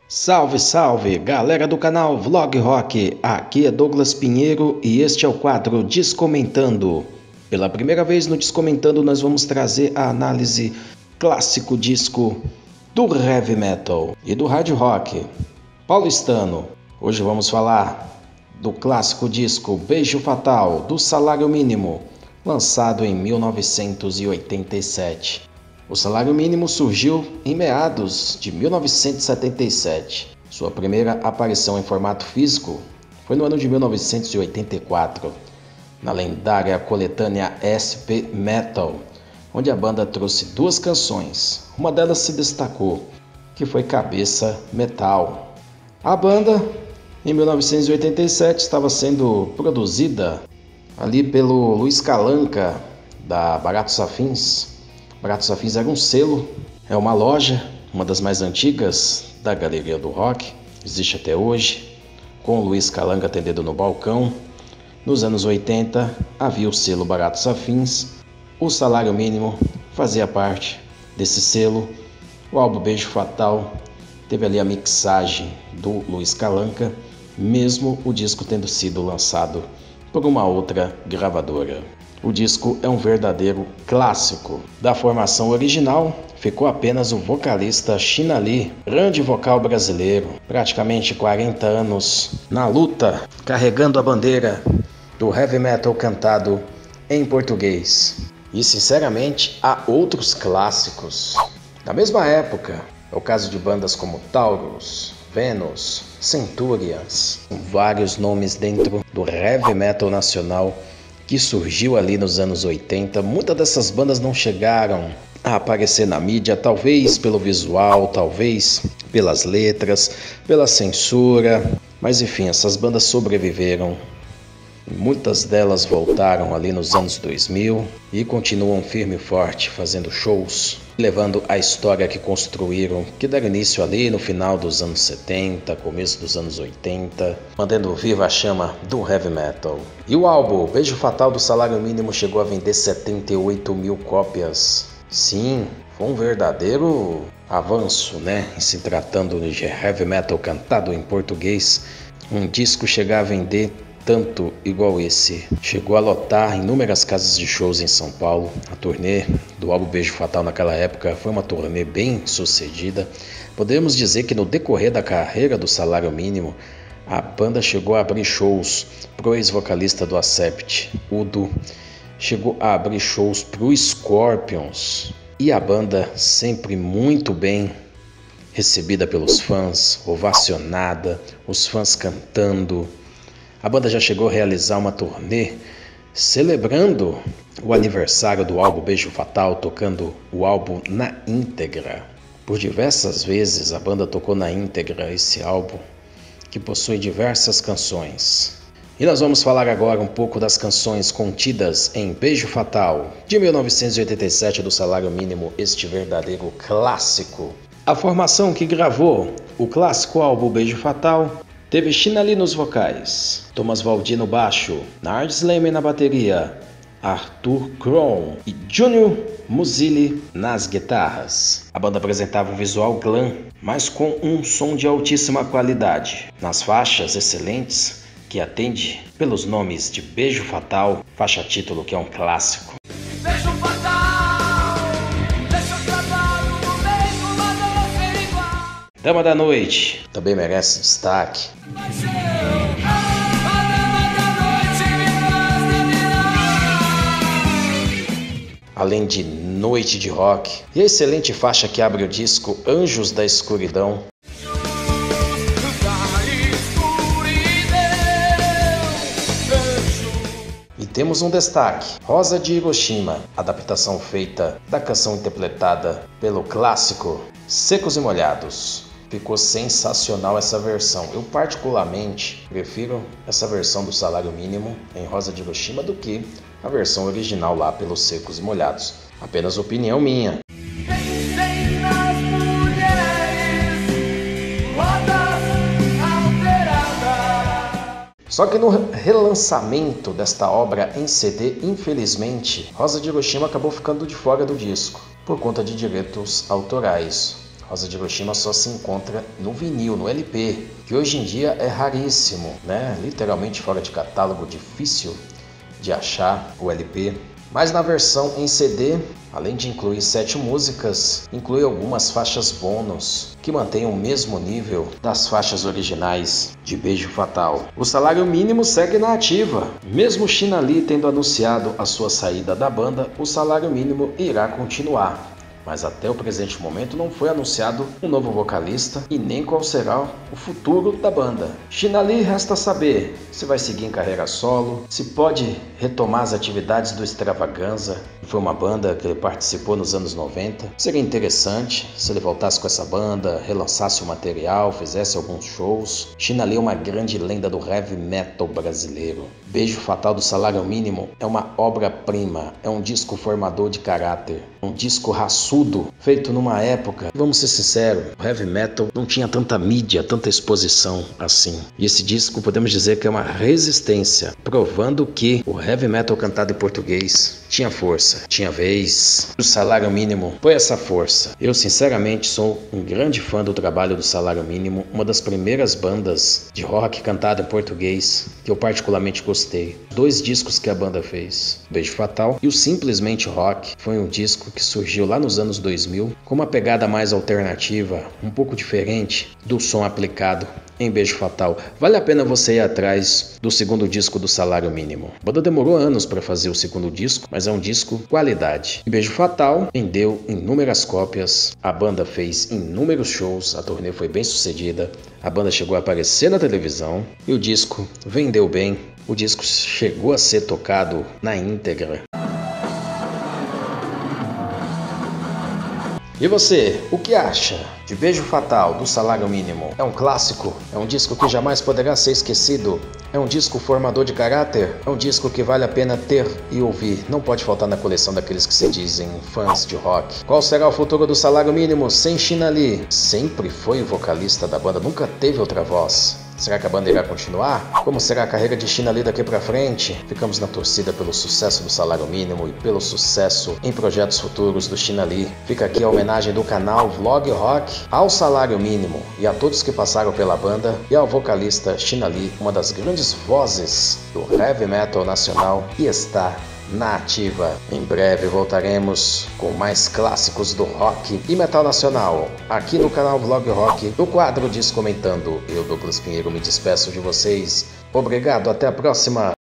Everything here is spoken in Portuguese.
Salve, salve, galera do canal Vlog Rock, aqui é Douglas Pinheiro e este é o quadro Descomentando. Pela primeira vez no Descomentando nós vamos trazer a análise clássico disco do heavy metal e do hard rock paulistano. Hoje vamos falar do clássico disco Beijo Fatal, do Salário Mínimo, lançado em 1987. O Salário Mínimo surgiu em meados de 1977. Sua primeira aparição em formato físico foi no ano de 1984, na lendária coletânea SP Metal, onde a banda trouxe duas canções. Uma delas se destacou, que foi Cabeça Metal. A banda, em 1987, estava sendo produzida ali pelo Luiz Calanca, da Baratos Afins. Baratos Afins era um selo, é uma loja, uma das mais antigas da galeria do rock, existe até hoje, com o Luiz Calanca atendendo no balcão. Nos anos 80 havia o selo Baratos Afins, o Salário Mínimo fazia parte desse selo. O álbum Beijo Fatal teve ali a mixagem do Luiz Calanca, mesmo o disco tendo sido lançado por uma outra gravadora. O disco é um verdadeiro clássico. Da formação original, ficou apenas o vocalista China Lee, grande vocal brasileiro, praticamente 40 anos na luta, carregando a bandeira do heavy metal cantado em português. E sinceramente, há outros clássicos da mesma época. É o caso de bandas como Taurus, Venus, Centurions, com vários nomes dentro do heavy metal nacional que surgiu ali nos anos 80. Muitas dessas bandas não chegaram a aparecer na mídia, talvez pelo visual, talvez pelas letras, pela censura, mas enfim, essas bandas sobreviveram. Muitas delas voltaram ali nos anos 2000 e continuam firme e forte, fazendo shows, levando a história que construíram, que deram início ali no final dos anos 70, começo dos anos 80, mantendo viva a chama do heavy metal. E o álbum Beijo Fatal do Salário Mínimo chegou a vender 78 mil cópias. Sim, foi um verdadeiro avanço, né? Em se tratando de heavy metal cantado em português, um disco chegar a vender tanto igual esse. Chegou a lotar inúmeras casas de shows em São Paulo. A turnê do álbum Beijo Fatal naquela época foi uma turnê bem sucedida. Podemos dizer que no decorrer da carreira do Salário Mínimo, a banda chegou a abrir shows pro ex-vocalista do Accept, Udo, chegou a abrir shows pro Scorpions, e a banda sempre muito bem recebida pelos fãs, ovacionada, os fãs cantando. A banda já chegou a realizar uma turnê celebrando o aniversário do álbum Beijo Fatal, tocando o álbum na íntegra. Por diversas vezes a banda tocou na íntegra esse álbum, que possui diversas canções. E nós vamos falar agora um pouco das canções contidas em Beijo Fatal, de 1987 do Salário Mínimo, este verdadeiro clássico. A formação que gravou o clássico álbum Beijo Fatal teve China Lee nos vocais, Thomas Valdir no baixo, Nard Slammer na bateria, Arthur Kron e Junior Musilli nas guitarras. A banda apresentava um visual glam, mas com um som de altíssima qualidade. Nas faixas excelentes, que atende pelos nomes de Beijo Fatal, faixa título que é um clássico. Beijo fatal, deixa eu trabalho no mesmo lado ser igual. Dama da Noite também merece destaque. Vai ser eu, a dama da noite me faz delirar. Além de Noite de Rock, e a excelente faixa que abre o disco Anjos da Escuridão. E temos um destaque, Rosa de Hiroshima, adaptação feita da canção interpretada pelo clássico Secos e Molhados. Ficou sensacional essa versão. Eu particularmente prefiro essa versão do Salário Mínimo em Rosa de Hiroshima do que a versão original lá pelos Secos e Molhados. Apenas opinião minha. Pensei nas mulheres, rodas alteradas. Só que no relançamento desta obra em CD, infelizmente, Rosa de Hiroshima acabou ficando de fora do disco, por conta de direitos autorais. Rosa de Hiroshima só se encontra no vinil, no LP, que hoje em dia é raríssimo, né? Literalmente fora de catálogo, difícil de achar o LP. Mas na versão em CD, além de incluir 7 músicas, inclui algumas faixas bônus que mantêm o mesmo nível das faixas originais de Beijo Fatal. O Salário Mínimo segue na ativa. Mesmo China Lee tendo anunciado a sua saída da banda, o Salário Mínimo irá continuar. Mas até o presente momento não foi anunciado um novo vocalista e nem qual será o futuro da banda. China Lee resta saber se vai seguir em carreira solo, se pode retomar as atividades do Extravaganza, que foi uma banda que ele participou nos anos 90. Seria interessante se ele voltasse com essa banda, relançasse o material, fizesse alguns shows. China Lee é uma grande lenda do heavy metal brasileiro. Beijo Fatal do Salário Mínimo é uma obra-prima, é um disco formador de caráter, um disco raçudo, feito numa época, vamos ser sinceros, o heavy metal não tinha tanta mídia, tanta exposição assim. E esse disco podemos dizer que é uma resistência, provando que o heavy metal cantado em português tinha força, tinha vez. O Salário Mínimo foi essa força. Eu sinceramente sou um grande fã do trabalho do Salário Mínimo, uma das primeiras bandas de rock cantado em português que eu particularmente gostei. 2 discos que a banda fez, Beijo Fatal e o Simplesmente Rock, foi um disco que surgiu lá nos anos 2000 com uma pegada mais alternativa, um pouco diferente do som aplicado em Beijo Fatal. Vale a pena você ir atrás do segundo disco do Salário Mínimo. A banda demorou anos para fazer o segundo disco, mas é um disco qualidade. E Beijo Fatal vendeu inúmeras cópias, a banda fez inúmeros shows, a turnê foi bem sucedida, a banda chegou a aparecer na televisão e o disco vendeu bem. O disco chegou a ser tocado na íntegra. E você, o que acha de Beijo Fatal do Salário Mínimo? É um clássico? É um disco que jamais poderá ser esquecido? É um disco formador de caráter? É um disco que vale a pena ter e ouvir? Não pode faltar na coleção daqueles que se dizem fãs de rock. Qual será o futuro do Salário Mínimo sem China Lee? Sempre foi o vocalista da banda, nunca teve outra voz. Será que a banda irá continuar? Como será a carreira de China Lee daqui pra frente? Ficamos na torcida pelo sucesso do Salário Mínimo e pelo sucesso em projetos futuros do China Lee. Fica aqui a homenagem do canal Vlog Rock ao Salário Mínimo e a todos que passaram pela banda e ao vocalista China Lee, uma das grandes vozes do heavy metal nacional e está na ativa. Em breve voltaremos com mais clássicos do rock e metal nacional, aqui no canal Vlog Rock, no quadro Diz Comentando. Eu, Douglas Pinheiro, me despeço de vocês. Obrigado, até a próxima!